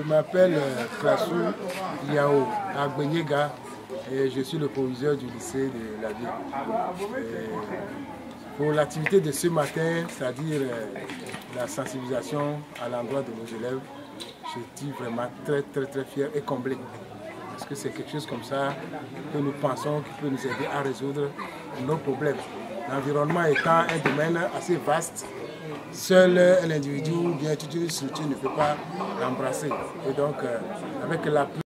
m'appelle Klasu Yao Agbenyega et je suis le proviseur du lycée de la ville. Pour l'activité de ce matin, c'est-à-dire la sensibilisation à l'endroit de nos élèves, je suis vraiment très fier et comblé. Parce que c'est quelque chose comme ça que nous pensons qui peut nous aider à résoudre nos problèmes. L'environnement étant un domaine assez vaste, seul un individu ou bien toute une structure ne peut pas l'embrasser. Et donc, avec l'appui